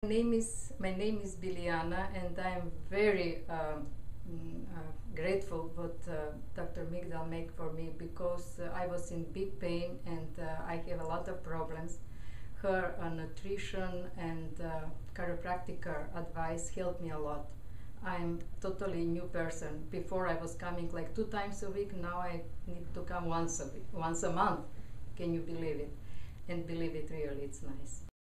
My name is Biljana, and I'm very grateful what Dr. Migdal make for me, because I was in big pain and I have a lot of problems. Her nutrition and chiropractor advice helped me a lot. I'm totally new person. Before I was coming like 2 times a week. Now I need to come once a week, once a month. Can you believe it? And believe it, really, it's nice.